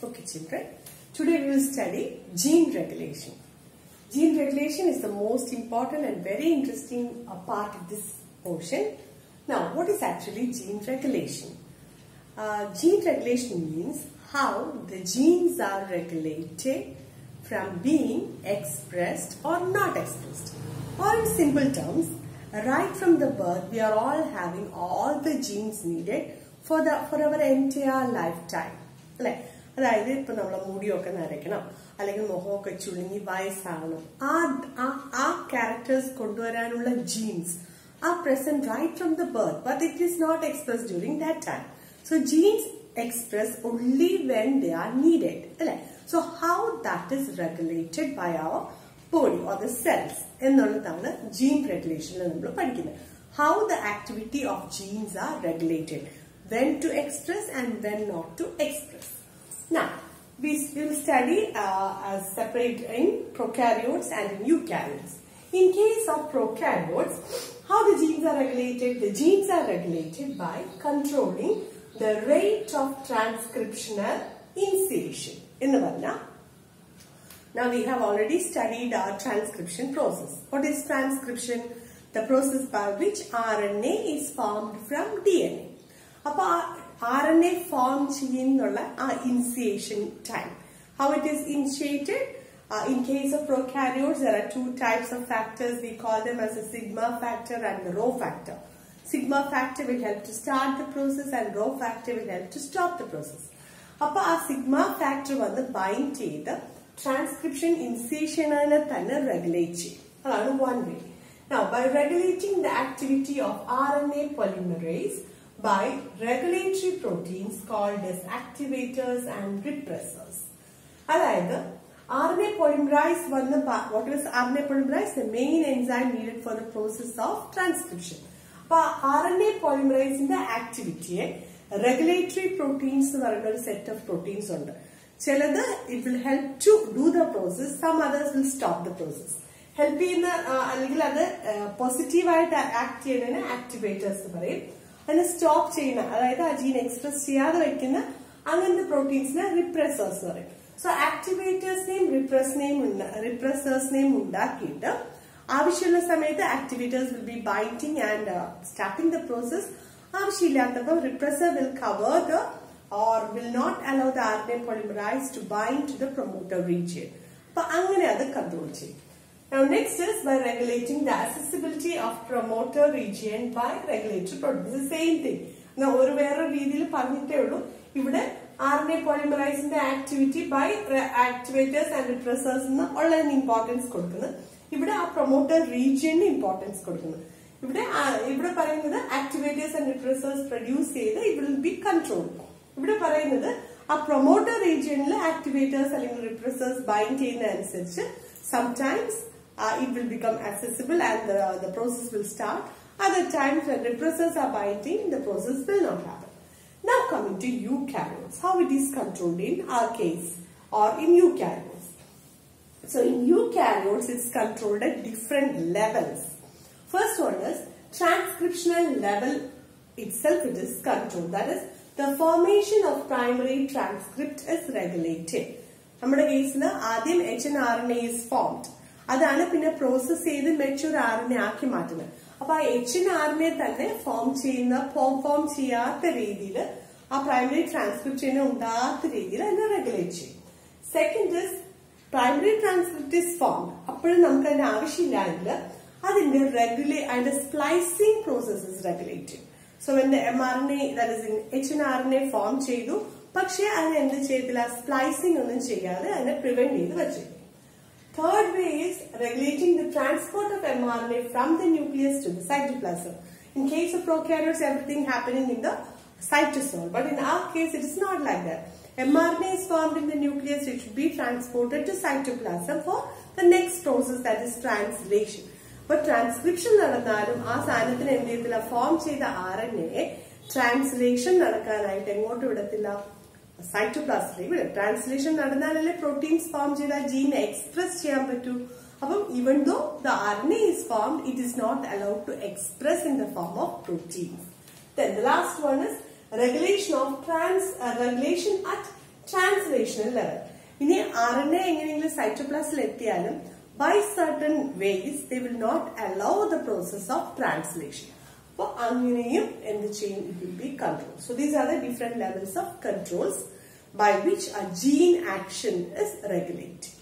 Okay, children. Today we will study gene regulation. Gene regulation is the most important and very interesting part of this portion. Now, what is actually gene regulation? Gene regulation means how the genes are regulated from being expressed or not expressed. Or in simple terms, right from the birth, we are all having all the genes needed for our entire lifetime. അതായത് ഇപ്പൊ നമ്മളെ മുടിയൊക്കെ നരയ്ക്കണം, അല്ലെങ്കിൽ മുഖമൊക്കെ ചുളുങ്ങി വയസ്സാകണം, ആ characters കൊണ്ടുവരാനുള്ള genes are present right from the birth, but it is not expressed during that time. So genes express only when they are needed. So how that is regulated by our body or the cells എന്നുള്ളതാണ് gene regulation നമ്മൾ പഠിക്കുന്നത്. How the activity of genes are regulated, when to express and when not to express. Now, we will study separate in prokaryotes and in eukaryotes. In case of prokaryotes, how the genes are regulated? The genes are regulated by controlling the rate of transcriptional initiation. Now we have already studied our transcription process. What is transcription? The process by which RNA is formed from DNA. RNA form ചെയ്യുന്നുള്ള initiation time. How it is initiated? In case of prokaryotes, there are two types of factors. We call them as a sigma factor and the rho factor. Sigma factor will help to start the process and rho factor will help to stop the process. അപ്പോൾ ആ sigma factor വന്ന് bind ചെയ്ത് transcription initiation തന്നെ regulate ചെയ്യും. അതാണ് one way. Now, by regulating the activity of RNA polymerase by regulatory proteins called as activators and repressors. അതായത് RNA polymerase what is RNA polymerase? The main enzyme needed for the process of transcription. അപ്പോൾ RNA polymerase ന്റെ ആക്ടിവിറ്റിയെ regulatory proteins എന്ന് പറയുന്ന ഒരു set of proteins ഉണ്ട്. ചിലത് it will help to do the process, some others will stop the process. Help ചെയ്യുന്ന അല്ലെങ്കിൽ അത് പോസിറ്റീവായിട്ട് ആക്ട് ചെയ്യുന്നതിന് ആക്ടിവേറ്റേഴ്സ് എന്ന് പറയും. അതിനെ സ്റ്റോപ്പ് ചെയ്യുന്ന, അതായത് ആ ജീൻ എക്സ്പ്രസ് ചെയ്യാതെ വെക്കുന്ന അങ്ങനത്തെ പ്രോട്ടീൻസിനെ റിപ്രസേഴ്സ് എന്ന് പറയും. സോ ആക്ടിവേറ്റേഴ്സിനെയും റിപ്രസേഴ്സിനെയും ഉണ്ടാക്കിയിട്ട് ആവശ്യമുള്ള സമയത്ത് activators will be binding and starting the process. ആവശ്യമില്ലാത്തപ്പോൾ repressor will cover the or will not allow the RNA polymerase to bind to the promoter region. അപ്പൊ അങ്ങനെ അത് കൺട്രോൾ ചെയ്യും. Now next is by regulating the accessibility of promoter region by regulatory proteins. It's the same thing. Now ഒരു വേറൊരു രീതിയിൽ പറഞ്ഞിട്ടേ ഉള്ളൂ. ഇവിടെ RNA polymeraseന്റെ activity by activators and repressors എന്ന് ഉള്ളതിന് ഇമ്പോർട്ടൻസ് കൊടുക്കുന്നത്. ഇവിടെ ആ പ്രൊമോട്ടർ റീജിയന് ഇമ്പോർട്ടൻസ് കൊടുക്കുന്നത്. ഇവിടെ പറയുന്നത് ആക്ടിവേറ്റേഴ്സ് ആൻഡ് റിപ്രസേഴ്സ് പ്രൊഡ്യൂസ് ചെയ്ത് ഇറ്റ് വിൽ ബി കൺട്രോൾഡ്. ഇവിടെ പറയുന്നത് ആ പ്രൊമോട്ടർ റീജിയനിൽ ആക്ടിവേറ്റേഴ്സ് അല്ലെങ്കിൽ റിപ്രസേഴ്സ് ബൈൻഡ് ചെയ്യുന്നതനുസരിച്ച് sometimes it will become accessible and the process will start. Other times when repressors are binding, the process will not happen. Now coming to eukaryotes, how it is controlled in our case or in eukaryotes. So in eukaryotes, it's controlled at different levels. First one is transcriptional level itself, it is controlled. That is, the formation of primary transcript is regulated. നമ്മുടെ കേസിൽ ആദ്യം HNRNA is formed. അതാണ് പിന്നെ process ചെയ്ത് mature RNA ആക്കി മാറ്റുന്നത്. അപ്പൊ ആ HNRNA തന്നെ ഫോം ചെയ്യാത്ത രീതിയിൽ ആ പ്രൈമറി ട്രാൻസ്ക്രിപ്ഷനെ ഉണ്ടാകാത്ത രീതിയിൽ അതിനെ റെഗുലേറ്റ് ചെയ്യും. Second is primary transcript is formed. അപ്പോഴും നമുക്ക് അതിന്റെ ആവശ്യമില്ലെങ്കിൽ അതിന്റെ splicing process is regulated. So when the mRNA, that is in HNRNA form ചെയ്തു, പക്ഷെ അതിന് എന്ത് ചെയ്തില്ല, സ്പ്ലൈസിംഗ് ഒന്നും ചെയ്യാതെ അതിനെ പ്രിവെന്റ് ചെയ്ത് വെച്ചിരുന്നു. Third way is regulating the transport of mRNA from the nucleus to the cytoplasm. In case of prokaryotes, everything happening in the cytosol, but in our case it is not like that. mRNA is formed in the nucleus, it should be transported to cytoplasm for the next process, that is translation. But transcription നടന്നാലും ആ സാധനത്തിന് എന്ത് ചെയ്യത്തില്ല, form ചെയ്ത RNA translation നടക്കാനായിട്ട് എങ്ങോട്ട് വിടത്തില്ല, സൈറ്റോപ്ലാസത്തിലേക്ക് വിടും. ട്രാൻസ്ലേഷൻ നടന്നാലല്ലേ പ്രോട്ടീൻസ് ഫോം ചെയ്ത ജീനെ എക്സ്പ്രസ് ചെയ്യാൻ പറ്റൂ. അപ്പം even though the RNA is formed, it is not allowed to express in the form of proteins. Then the last one is regulation at translational level. ഇനി RNA എങ്ങനെയെങ്കിലും സൈറ്റോപ്ലാസിൽ എത്തിയാലും by certain ways they will not allow the process of translation. അപ്പോൾ അങ്ങനെയും എന്ത് ചെയ്യും? It will be controlled. So these are the different levels of controls by which a gene action is regulated.